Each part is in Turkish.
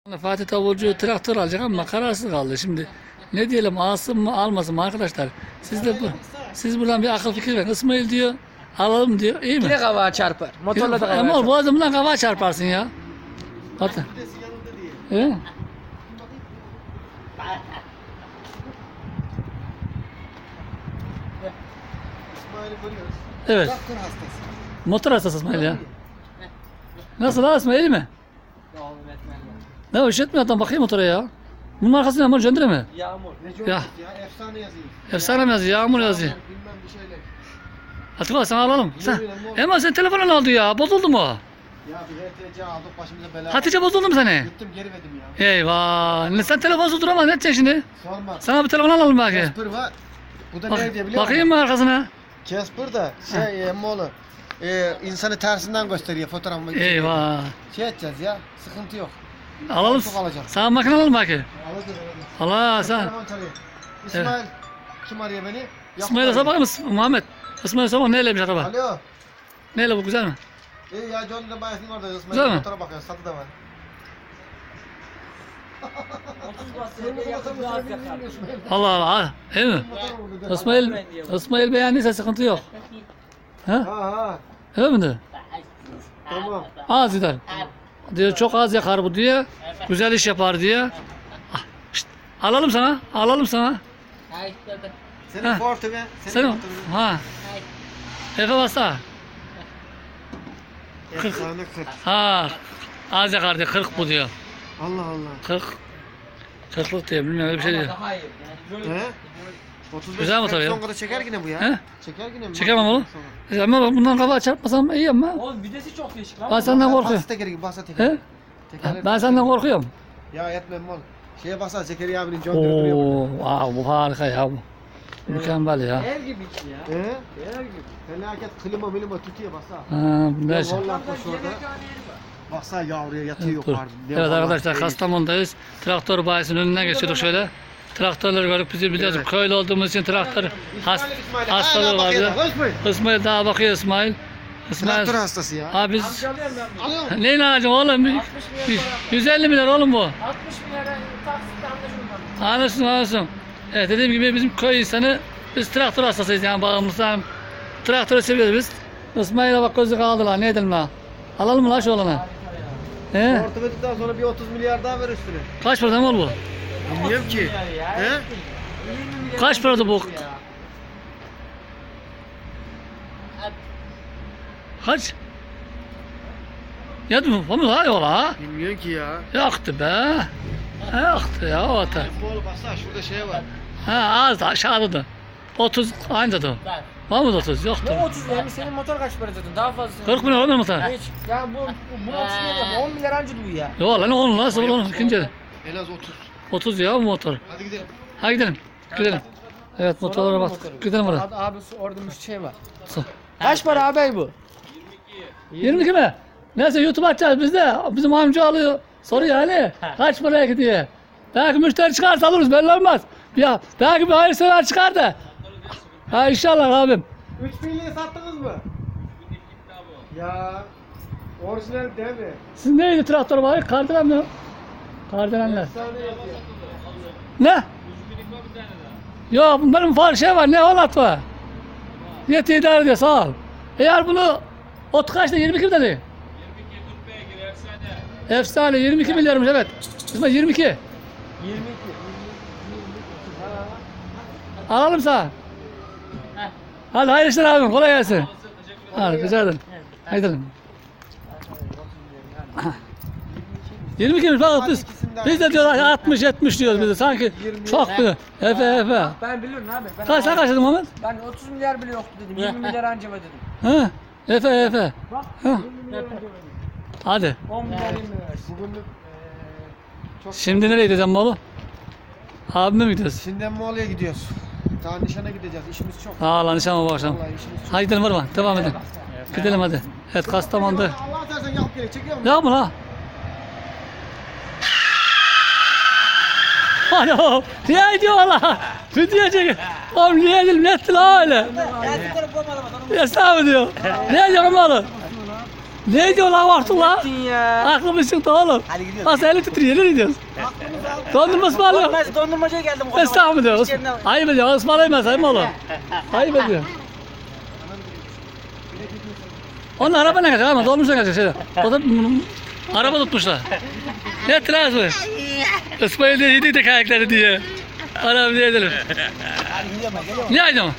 Fatih Davulcu traktör alacak ama kararsız kaldı. Şimdi ne diyelim, alsın mı almasın mı arkadaşlar? Siz buradan bir akıl fikir verin. İsmail diyor alalım diyor. İyi mi? Yine kavağa çarpar. Motorla da kavağa Ama çarpar. bu adamdan kavağa çarparsın ya. Batı. Evet. Evet. Traktör hastası. Motor hastası İsmail ya. Nasıl lan İsmail, iyi mi? Ne üşütmüyor adam, bakayım motora ya. Bunun arkasında yağmur cöndüre mi? Yağmur. Ne Ya. ya efsane yazıyor. Efsane mi yazıyor? Yağmur yazıyor. Bilmem bir şeyler. Hatice sen alalım. Sen. Yürü lan, ne oldu? Ama sen telefonunu aldı ya. Bozuldu mu? Ya bir HTC aldık başımıza bela. Hatice bozuldu mu seni? Gittim geri verdim ya. Eyvah. Sen telefonsuz duramaz. Ne edeceksin şimdi? Sorma. Sana bir telefon alalım belki. Casper var. Bu da Bak, ne diye biliyor bakayım mı arkasına? Casper da emmoğlu. İnsanı tersinden gösteriyor fotoğrafımı. Eyvah. Şey edeceğiz ya. Sıkıntı yok. Alalım. Çok alacağım. Sana makine alalım belki. Alacağız. Allah sen. Telefon çalıyor. İsmail. Kim arıyor beni? İsmail'e sor bakayım Muhammed. İsmail'e sor bakayım neyleymiş araba? Alo. Neyle bu, güzel mi? İyi ya Johnny'de bayasın orada. Güzel İsmail mi? motora bakıyor. Satı da var. 30 basiteye yakın bir az yakar. Allah Allah. Değil mi? İsmail beğendiyse sıkıntı yok. Ha? Ha. Öyle mi diyor? Tamam. Az gider. Diyor çok az yakar bu diye. Güzel iş yapar diye. Ah, şşt, alalım sana. Alalım sana. Senin Ha. Ford'u ve Senin. Ha. Efe basa. Efsane 40. Ha. Az yakar diyor. 40 bu diyor. Allah Allah. 40. 40'lık diyor. Bilmiyorum, öyle bir şey diyor. Daha iyi. Yani He? 35 Güzel motor ya. Son kadar çeker yine bu ya. He? Çeker yine mi? Çekemem oğlum. Ama bak, bundan kafa çarpmasam iyi ama. Oğlum videsi çok değişik lan. Ben senden korkuyorum. Bas tekeri gibi basa tekeri. He? Tekerler. Ben senden korkuyorum. Ya etmem oğlum. Şeye basa Zekeri abinin John Deere duruyor. Oo, wow, bu harika ya bu. Mükemmel ya. Ev gibi içi ya. He? Ev gibi. Felaket klima tutuyor basa. Ha, neyse. Vallahi Tam da koş orada. yemekhane yeri var. Baksa yavruya yatıyor Dur. yukarıda. Ne Evet vallahi arkadaşlar, şey. Kastamonu'dayız. Traktör bayisinin önünden geçiyorduk şöyle. Traktörleri görüp bizi biliyoruz. Evet. Köylü olduğumuz için traktör İsmail. hastalığı Hala bakıyor, vardı. konuşmayın. İsmail daha bakıyor İsmail. Traktör hastası ya. Abi biz Amcalıyorum ben bunu. Alıyorum. neyin alacağım oğlum? 60 milyar para. 150 milyar oğlum bu. 60 milyara taksitle anlaşılmaz. Anlasın anlasın. Evet, dediğim gibi bizim köy insanı, biz traktör hastasıyız yani, bağımlısı. Traktörü seviyoruz biz. İsmail'e bak, gözü kaldılar, ne edelim la? Alalım mı la şu olanı? He? Ortopetikten sonra bir 30 milyar daha ver üstüne. Kaç paradan ol bu? Bilmiyorum ki. He? 20 milyar. Kaç paradı bu? Kaç? Yedi mi? Var ha yola ha? Bilmiyorum ki ya. Yaktı be. Yaktı ya o ata. Oğlum baksana şurada şey var. Ha, az da aşağıda da. 30 aynı da. Var mı da 30? Yoktu. Ne 30 yani senin motor kaç para zaten daha fazla. 40 milyon olmuyor mu sana? Hiç. Ya bu 30 milyar 10 milyar anca duyuyor ya. Yok lan, 10 lan, 10 ikinci. En az 30. 30 ya bu motor. Hadi gidelim. Hadi gidelim. Gidelim. Evet, motorlara bak. Gidelim oraya. Abi orada bir şey var. Kaç para abi bu? 22 mi? Neyse, YouTube açacağız biz de. Bizim amca alıyor. Soruyor hani. Kaç paraya gidiyor? Belki müşteri çıkarsa alırız, belli olmaz. Ya belki bir hayırsever çıkar da. Ha inşallah abim. 3000'liği sattınız mı? Ya orijinal değil mi? Siz neydi traktör var? Kardelen mi? Kardelenler. Efsane yazıyor. Ne? Yok, benim far şey var, ne Hollanda var. Yeti idare ediyor, sağ ol. Eğer bunu ot kaçta, 22 mi dedi? 22 40 beygir efsane. Efsane 22 milyarmış, evet. İsmail 22. 22. Alalım sana. Hadi hayırlı işler abim, kolay gelsin. Hadi rica ederim. Haydi gidelim. 22 mi? Bak biz de diyorlar 60 70 diyoruz biz de sanki çok bir. Efe. Ben biliyorum abi. Sen kaç dedin Muhammed? Ben 30 milyar bile yoktu dedim. 20 milyar anca var dedim. Ha? Efe. Bak Ha. 20 milyar anca var dedim. Hadi. 10 milyar 20 milyar. Bugünlük Şimdi nereye gideceğim oğlum? Abime mi gidiyoruz? şimdi Moğol'a gidiyoruz. Daha nişana gideceğiz. İşimiz çok. Aa lan, nişan var bu akşam. Vallahi işimiz çok. Hadi gidelim, var mı? Devam edelim. Gidelim hadi. Evet, Kastamonu'da. Allah tersen yapıp gerek çekiyor musun? Ya mı la? Alo, niye diyor la? Video çekiyor. Oğlum niye etti la öyle? Ya sağ mı diyor? Ne diyor oğlum? Ne diyor lan baktın lan? Gittin ya. Aklımız çıktı oğlum. Hadi gidiyoruz. Nasıl eli titriyor, nereye gidiyoruz? Dondurma ısmarlıyor. Ben dondurmacıya geldim. Estağfurullah. İş yerinden- Ayıp ediyor, ısmarlayayım ben sayın oğlum. Ayıp ediyor. Onun araba ne kadar ama dolmuşlar kaçacak şeyler. O da araba tutmuşlar. Ne itiraz mı? İsmail de yedi de kayakları diye. Araba diye edelim. Hadi gidiyorum ben geliyorum. Ne aydın?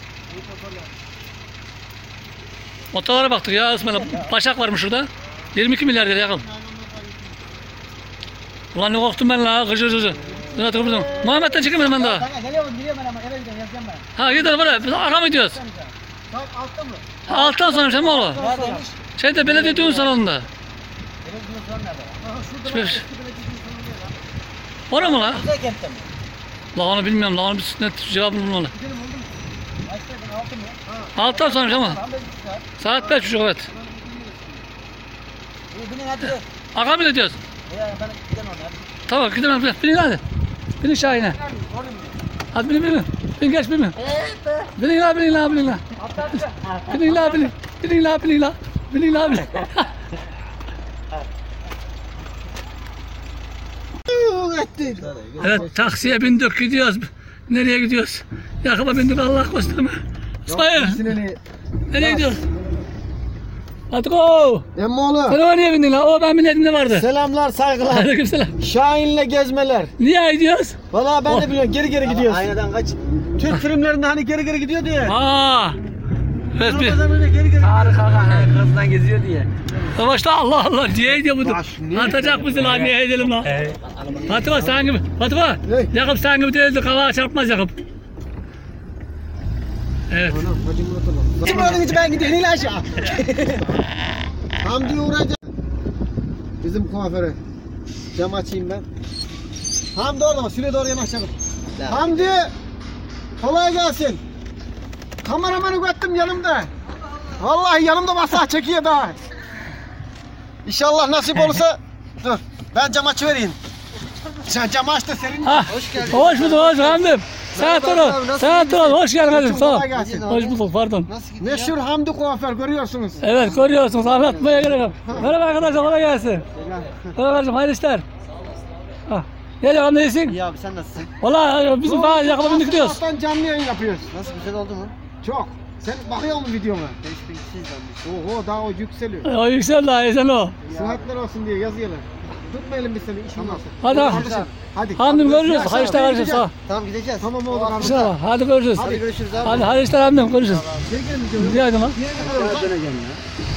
Motorlara baktık ya İsmail. Başak varmış şurada. 22 milyar lira yakın. Ulan ne korktum ben la. Gıcır gıcır. Şuna tıkırdım. Muhammed'den çıkayım ben daha. Kanka geliyorum ben ama eve gidiyorum yazacağım ben. Ha gidelim buraya. Biz arka mı gidiyoruz? Saat altta mı? Alttan sonra sen mi oğlum? Neredeymiş? Şeyde belediye düğün salonunda. Belediye falan nerede? Hiçbir- Orada mı la? Kuzey kentte mi? La onu bilmiyorum la onu bir net cevabını bulmalı. Gidelim oldu mu? Kaçtaydın altı mı? Alttan sonra ama. Tam da bir saat. Saat 5.30 evet. İyi binin hadi. Arka mı gidiyoruz? Ya ben gidemem hadi. Tamam gidelim. Binin hadi. Binin Şahin'e. Orada mı? Hadi binin. Bin geç binin. Binin la binin la binin la. Binin la binin. Binin la binin la. Binin la binin. Evet taksiye bindik gidiyoruz. Nereye gidiyoruz? Yakıba bindik Allah gösterme. İsmail nereye gidiyoruz? Hadi go. Emmoğlu. Sen o niye bindin la? O ben bindim de vardı. Selamlar saygılar. Aleykümselam. Şahin'le gezmeler. Niye gidiyoruz? Vallahi ben de biliyorum geri geri gidiyoruz. Aynadan kaç. Türk filmlerinde hani geri geri gidiyor diye. Aa. Evet bir. Öyle geri geri. Harika kızdan geziyor diye. Başta Allah Allah diye diyor bu. Baş, niye Atacak mısın lan niye edelim lan? Fatıma sen gibi. Fatıma. Ne? Yakup sen gibi değildi. Kavağa çarpmaz Yakup. Evet. Kim öyle hiç ben gidiyorum in aşağı. Hamdi'ye uğrayacağım. Bizim kuaföre. Cam açayım ben. Hamdi orada mı? Süle doğru yanaşalım. Hamdi. Kolay gelsin. Kameramanı göttüm yanımda. Vallahi yanımda masa çekiyor daha. İnşallah nasip olursa. Dur. Ben cam açıvereyim. Sen cam aç da serin. Ha. Hoş geldin. Hoş bulduk hoş Hamdim. Sağ ol. Sağ ol. Hoş geldin hadi. Sağ ol. Kolay gelsin. Hoş bulduk pardon. Meşhur Hamdi kuaför görüyorsunuz. Evet görüyorsunuz anlatmaya gerek yok. Merhaba arkadaşlar kolay gelsin. Merhaba kardeşim hayırlı işler. Ha. Ne diyorsun ne iyisin? İyi abi sen nasılsın? Valla bizim daha yakına bindik gidiyoruz. Sabahtan canlı yayın yapıyoruz. Nasıl güzel oldu mu? Çok. Sen bakıyor musun videoma? 5000 kişi izlenmiş. Oho daha o yükseliyor. O yüksel daha sen o. Sıhhatler olsun diye yazıyorlar. Tutmayalım biz seni işin olsun. Hadi. Hadi. Hamdim görüşürüz. Hayırlı işler kardeşim sağ ol. Tamam gideceğiz. Tamam oğlum. Hadi. İnşallah. Hadi görüşürüz. Hadi görüşürüz abi. Hadi hayırlı işler Hamdim görüşürüz. Geri gelin gidiyorum. Rica ederim lan. Döneceğim ya.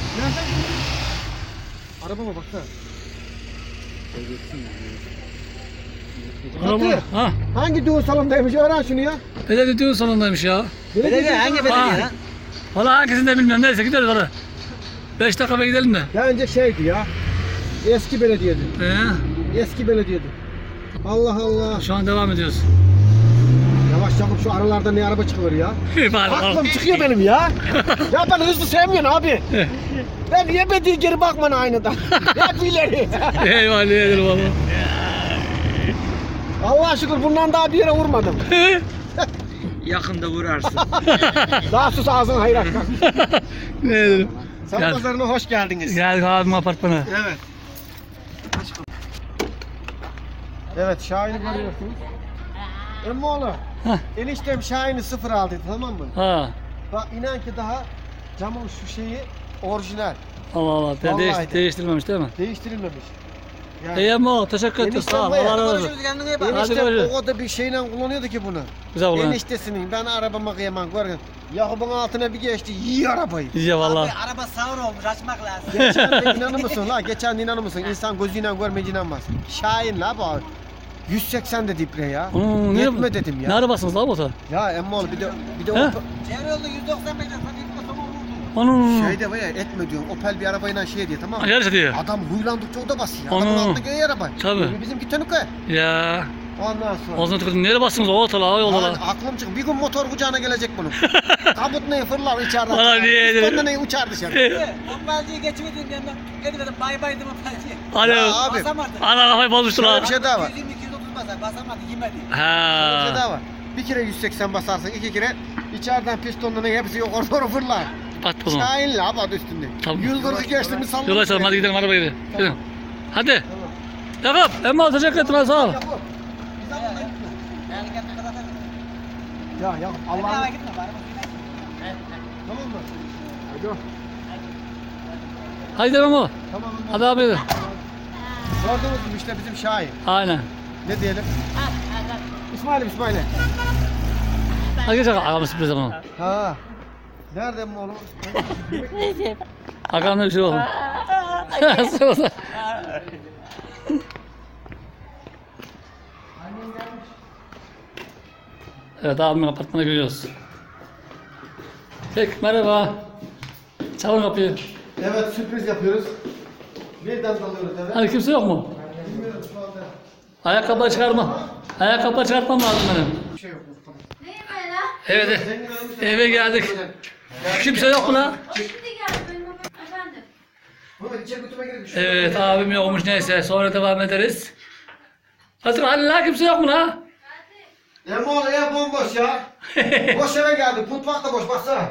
Arabama baksana. Araba. Ha. Hangi düğün salondaymış öğren şunu ya. Belediye düğün salonundaymış ya. Belediye hangi belediye Ha. lan? Valla hangisini de bilmiyorum. Neyse gideriz oraya. 5 dakika bir gidelim de. Ya önce şeydi ya. Eski belediyedi. Eski belediyedi. Allah Allah. Şu an devam ediyoruz. Yavaş yavaş şu aralarda ne araba çıkıyor ya. Bari Aklım çıkıyor benim ya. Ya ben hızlı sevmiyorum abi. Ben yemediği geri bakman aynadan. Hep ileri. Eyvallah ederim valla. Allah'a şükür bundan daha bir yere vurmadım. Yakında vurarsın. Daha sus ağzını hayır aç. Ne ederim. Salı Gel. pazarına hoş geldiniz. Geldik abim apartmana. Evet. Evet Şahin'i görüyorsunuz. Emmoğlu. Hah. Eniştem Şahin'i sıfır aldı tamam mı? Ha. Bak inan ki daha camın şu şeyi orijinal. Allah Allah. Vallahi de. Değiştirmemiş değil mi? Değiştirilmemiş. İyi ama teşekkür ederim. Eniştem Sağ ol. bayağı Allah razı olsun. Görüşürüz kendine iyi bak. Hadi Eniştem görüşürüz. o kadar bir şeyle kullanıyordu ki bunu. Güzel ulan. Eniştesinin ben arabama kıyamam görün. Yakup'un altına bir geçti yiyor arabayı. İyi valla. Araba sağır olmuş açmak lazım. Geçen de inanır mısın la? Geçen de inanır mısın? İnsan gözüyle görmeyince inanmaz. Şahin la bu. 180 dedi ibre ya. Yetme dedim Ne ya. arabasınız lan motor? Ya emmoğlu bir de He? Opel, Çevre yolda 190 metre fabrikada tamam vurdu. Onun. şeyde baya etme diyorum. Opel bir arabayla şey diye tamam mı? Yarış ediyor. Adam huylandıkça o da basıyor. Adamın Ana. altında göğe araba. Tabii. Bizimki tönüke. Ya. Ondan sonra. O zaman tıkırdım. Nereye bastınız o otola o yolda Lan lan? aklım çıktı. Bir gün motor kucağına gelecek bunun. Kabut neyi fırlar içeriden. Valla niye Üstten de dedim? neyi uçar dışarı. Opelciyi geçmedim yanından. Ne dedim bay bay dedim Opelciye. Hadi. Ya abi. Basamadı. Ana kafayı bozmuştu Şöyle lan. bir şey daha var. 220-230 basar basamadı yemedi. Bir şey Ha. daha var. Bir kere 180 basarsın, iki kere içeriden pistonların hepsi yukarı doğru fırlar. Kapat bunu. Şahin'le abat üstünde. Tamam. 140'ı geçti mi sallanır. Yol açalım hadi gidelim arabaya gidelim. Gidelim. Hadi. Yakup emmi teşekkür ederim sağ ol. Ya Allah'ım. Tamam mı? Hadi. Hadi gidelim o. Tamam. Hadi abi gidelim. Gördünüz mü işte bizim Şahin. Aynen. Ne diyelim? İsmail'e. Hadi geç ağamı sürpriz yapalım. Ha. Nerede mi oğlum? Hakan'da bir şey oldu. Sırası. Evet abimin apartmana giriyoruz. Peki merhaba. Çalın kapıyı. Evet sürpriz yapıyoruz. Birden dalıyoruz eve. Hadi kimse yok mu? Bilmiyorum şu anda. Ayakkabı çıkarma. Ayakkabı çıkartmam lazım benim. Bir şey yok. Ne yemeği lan? Evet, eve geldik. Kimse yok mu lan? O şimdi geldi benim efendim. Mehmet içeri götürme gerek bir şey. Evet abim yokmuş neyse sonra devam ederiz. Hazır hani la kimse yok mu la? Ya oğlum ya bomboş ya. Boş eve geldik. Mutfak da boş baksana.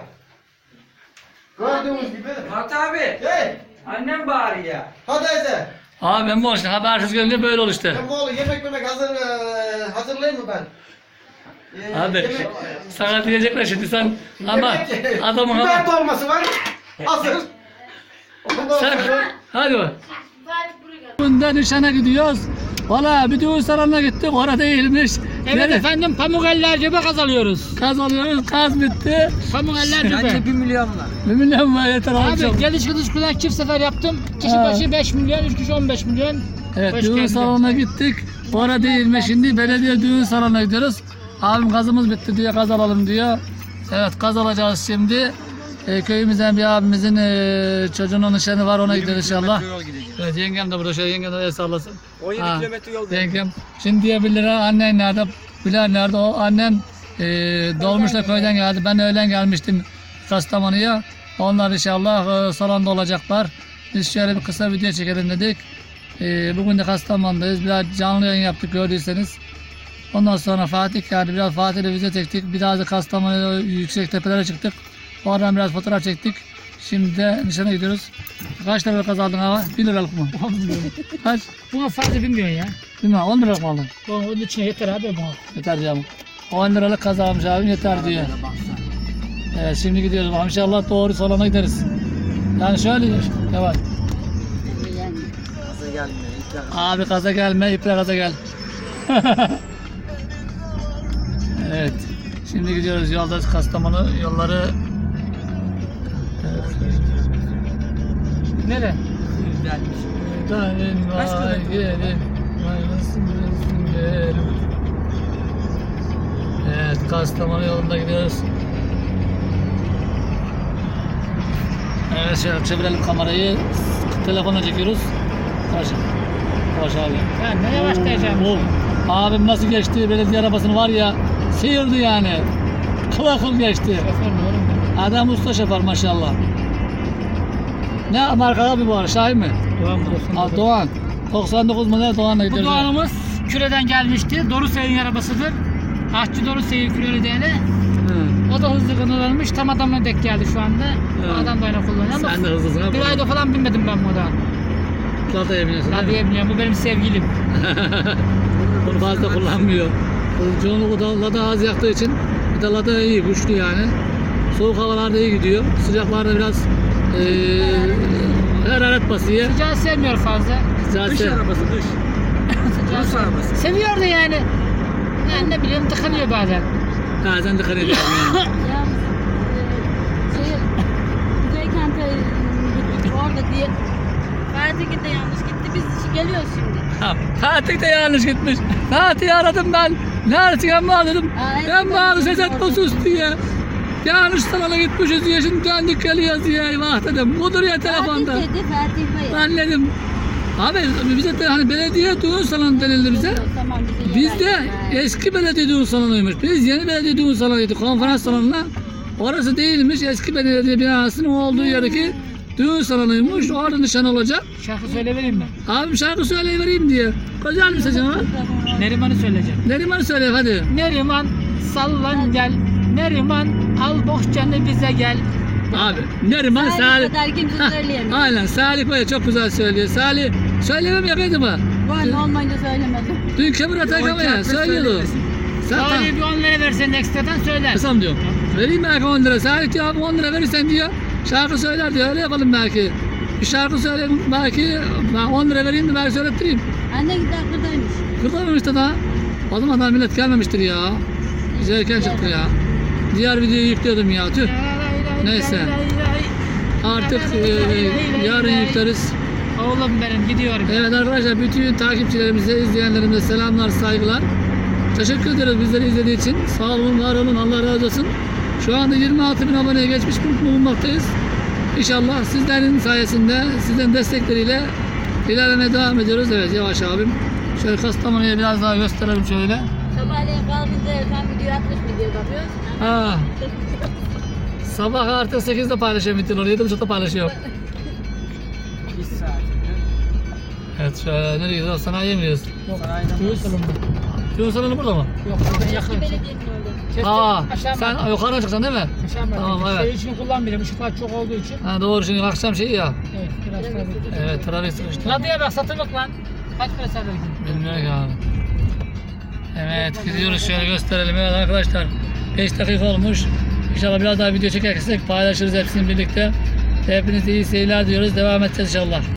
Gördüğünüz gibi. Fatih abi. Hey. Annem bağırıyor ya. Hadi Eze. Abi ben bu işte habersiz gelince böyle olur işte. Ya oğlum yemek hazırlayayım mı ben? Abi Yemek- sana diyecekler şimdi sen ama Yemek- adamın Biber ama dolması var. Hazır. Ondan sen sonra- hadi bak. Fatih buraya gel. Bundan nişana gidiyoruz. Valla bir düğün salonuna gittik orada değilmiş. Evet efendim pamuk eller cebe kazanıyoruz. Kaz alıyoruz kaz bitti. Pamuk eller cebe. Bence 1 milyon var. 1 milyon var yeter Abi abi. geliş gidiş kulak çift sefer yaptım. Kişi Ha. başı 5 milyon, 3 kişi 15 milyon. Evet Hoş düğün geldin. salonuna gittik. Orada değilmiş şimdi belediye düğün salonuna gidiyoruz. Abim gazımız bitti diye gaz alalım diyor. Evet gaz alacağız şimdi. Köyümüzden bir abimizin çocuğunun nişanı var ona gidiyoruz inşallah. Evet yengem de burada şöyle yengem de el sallasın. 17 Ha, kilometre yol. Yengem. Şimdi diyebilir ha annen nerede? Bilal nerede? O annem dolmuşla köyden geldi. Ben öğlen gelmiştim Kastamonu'ya. Onlar inşallah salonda olacaklar. Biz şöyle bir kısa video çekelim dedik. Bugün de Kastamonu'dayız. Biraz canlı yayın yaptık gördüyseniz. Ondan sonra Fatih yani biraz Fatih'le video çektik. Biraz da Kastamonu'ya yüksek tepelere çıktık. Oradan biraz fotoğraf çektik. Şimdi de nişana gidiyoruz. Kaç lira kaz aldın hava? 1 liralık mı? 10 milyon. Kaç? Buna fazla bilmiyorsun ya. Bilmem 10 liralık mı aldın? Onun için yeter abi bu. Yeter canım. 10 liralık kaz almış abim yeter diyor. Evet şimdi gidiyoruz. İnşallah doğru salona gideriz. Yani şöyle yavaş. Abi kaza gelme, iple kaza gel. Evet. Şimdi gidiyoruz yolda Kastamonu yolları. Nere? Kaç kilometre? Evet Kastamonu yolunda gidiyoruz. Evet şöyle çevirelim kamerayı. Telefonla çekiyoruz. Yavaş abi. Ya ne yavaşlayacağım? Oh, abim nasıl geçti belediye arabasını var ya sıyırdı yani. Kıl akıl geçti. Şoför mü oğlum? Adam usta şoför maşallah. Ne marka abi bu arada Şahin mi? Doğan mı? Ha, Doğan. 99 model Doğan'la Bu gidiyoruz. Doğan'ımız küreden gelmişti. Dorusey'in arabasıdır. Aşçı Dorusey'in küreli değerli. Hı. O da hızlı kınılarmış. Tam adamla denk geldi şu anda. Evet. Adam da öyle kullanıyor ama Sen de hızlısın ha. bir ayda falan binmedim ben moda. Lada yemiyorsun Ya değil mi? diyemiyorum. Bu benim sevgilim. Bunu fazla kullanmıyor. Çoğunlukla da Lada az yaktığı için bir de Lada iyi, güçlü yani. Soğuk havalarda iyi gidiyor. Sıcaklarda biraz hararet basıyor. Sıcağı sevmiyor fazla. Zaten Sıcağı seviyor da yani. Yani ne bileyim tıkanıyor bazen. bazen dikkat ediyorum yani. Ya Kuzey Kent'e gittik orada diye. Fatih de yanlış gitti. Biz geliyoruz şimdi. Ha, Fatih de yanlış gitmiş. Fatih'i aradım ben. Neredesin mi dedim. Ben bağlı ses etme sus diye. Yanlış salona gitmişiz diye şimdi döndük geliyoruz diye. Eyvah dedim. Budur ya telefonda. Fatih dedi Fatih Bey. Ben dedim. Abi bize de hani belediye düğün salonu denildi bize. Tamam bize Biz de eski belediye düğün salonuymuş. Biz yeni belediye düğün salonuydu. Konferans salonuna. Orası değilmiş. Eski belediye binasının olduğu yerdeki düğün salonuymuş. Orada nişan olacak. Şarkı söyleyebilir mi? Abim şarkı söyleyivereyim diye. Güzel bir seçim ha. Neriman'ı söyleyeceğim. Neriman söyle hadi. Neriman sallan gel. Neriman al bohçanı bize gel. Abi Neriman Salih. kadar kimse Hah, söyleyemiyor. aynen Salih Bey çok güzel söylüyor. Salih söylemem yakıydı mı? Ben olmayınca söylemedim. Dün Kemir Atakan ya söylüyordu. Zaten Salih'e bir 10 lira versen de ekstradan söyler. kısam diyorum. Vereyim belki 10 lira. Salih diyor abi 10 lira verirsen diyor. Şarkı söyler diyor. Öyle yapalım belki. Bir şarkı söyleyeyim belki. Ben 10 lira vereyim de belki söylettireyim. Anne gitti akırdaymış. Kırılmamıştı da. O zaman daha millet gelmemiştir ya. Biz erken çıktı ya. Diğer videoyu yüklüyordum ya. Tüh. Neyse. Artık yarın yükleriz. Oğlum benim gidiyorum. Evet arkadaşlar bütün takipçilerimize, izleyenlerimize selamlar, saygılar. Teşekkür ederiz bizleri izlediği için. Sağ olun, var olun, Allah razı olsun. Şu anda 26.000 aboneye geçmiş bulunmaktayız. İnşallah sizlerin sayesinde, sizlerin destekleriyle ilerlemeye devam ediyoruz. Evet yavaş abim. Şöyle Kastamonu'ya biraz daha gösterelim şöyle. Sabahleyin kalkınca Erkan video atmış mı diye bakıyoruz. Ha. Sabah artı 8'de paylaşıyorum videoları, 7.30'da paylaşıyorum. Bir saat. Evet şöyle nereye gidiyoruz? Sanayiye mi gidiyoruz? Düğün salonu. Düğün salonu burada mı? Yok burada yakın. Belediyenin orada. Aa, Aşağı sen yukarı çıkacaksın değil mi? Tamam, evet. Şey için kullanmıyorum. Işıklar çok olduğu için. Ha doğru şimdi akşam şey ya. Evet biraz trafik. Evet trafik sıkıştı. Radyoya bak satılık lan. Kaç para satılık? Bilmiyorum ki abi. Evet gidiyoruz şöyle gösterelim. Evet arkadaşlar 5 dakika olmuş. İnşallah biraz daha video çekersek paylaşırız hepsini birlikte. Hepinize iyi seyirler diyoruz. Devam edeceğiz inşallah.